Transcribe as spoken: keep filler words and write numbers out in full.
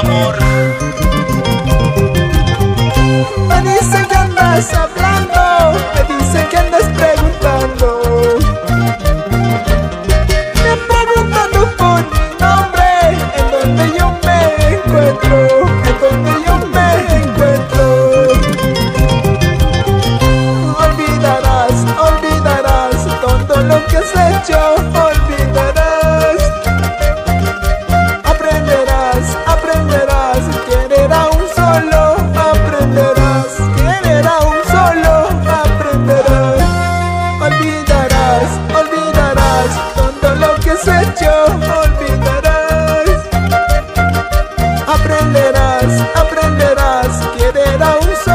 amor. Me dicen que andas hablando, me dicen que andas preguntando. Me preguntando por mi nombre, en donde yo me encuentro, en donde yo me encuentro. Olvidarás, olvidarás todo lo que has hecho, olvidarás. Aprenderás, aprenderás, querer a un solo, aprenderás, querer a un solo, aprenderás. Olvidarás, olvidarás todo lo que has hecho, olvidarás. Aprenderás, aprenderás, querer a un solo.